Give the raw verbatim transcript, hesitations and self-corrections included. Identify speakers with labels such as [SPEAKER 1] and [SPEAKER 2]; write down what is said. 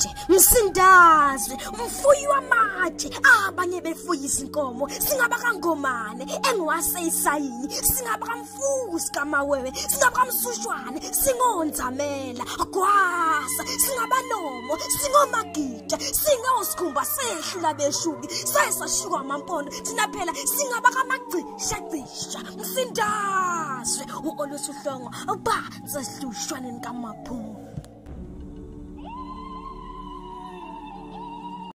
[SPEAKER 1] amatshe msindazwe umfuyi wamatshe abanye befuya izinkomo singaba kangomane engiwase isayini singaba kamfusi kamawewe singaba kamsushwane singonzamela gwasa singaba nomo singomagija singosikhumba sehlula beshuki sayesashuka amampondo thina phela singaba kamagcisha cisha msindazwe uOlwethu Hlongwa ba sesihlushwaneni kamaphumu